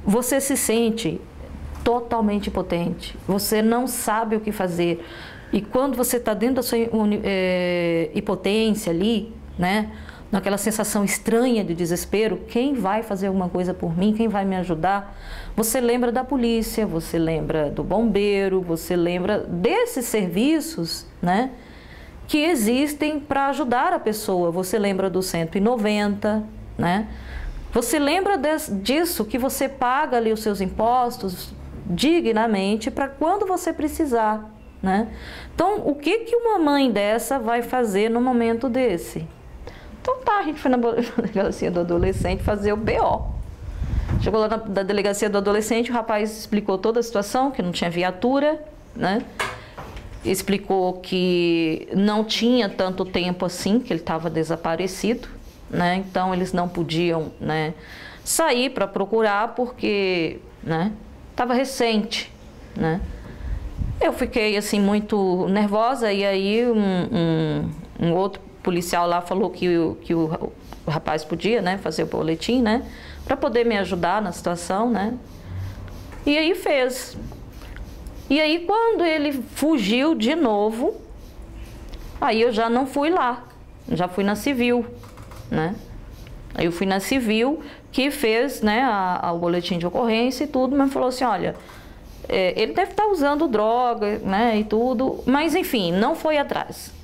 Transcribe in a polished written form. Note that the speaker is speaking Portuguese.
você se sente totalmente impotente, você não sabe o que fazer. E quando você está dentro da sua impotência ali, né, naquela sensação estranha de desespero, quem vai fazer alguma coisa por mim, quem vai me ajudar? Você lembra da polícia, você lembra do bombeiro, você lembra desses serviços, né, que existem para ajudar a pessoa. Você lembra do 190, né? Você lembra disso, que você paga ali os seus impostos dignamente para quando você precisar, né? Então, o que que uma mãe dessa vai fazer no momento desse? Então tá, a gente foi na delegacia do adolescente fazer o BO. Chegou lá na delegacia do adolescente, o rapaz explicou toda a situação, que não tinha viatura, né? Explicou que não tinha tanto tempo assim, que ele estava desaparecido, né? Então eles não podiam, né, sair para procurar porque, né, estava recente, né? Eu fiquei assim muito nervosa e aí um outro policial lá falou que o rapaz podia, né, fazer o boletim, né, para poder me ajudar na situação, né? E aí fez. E aí quando ele fugiu de novo, aí eu já não fui lá, já fui na civil, né? Aí eu fui na civil que fez, né, o boletim de ocorrência e tudo, mas falou assim, olha, ele deve estar usando droga, né, e tudo, mas enfim, não foi atrás.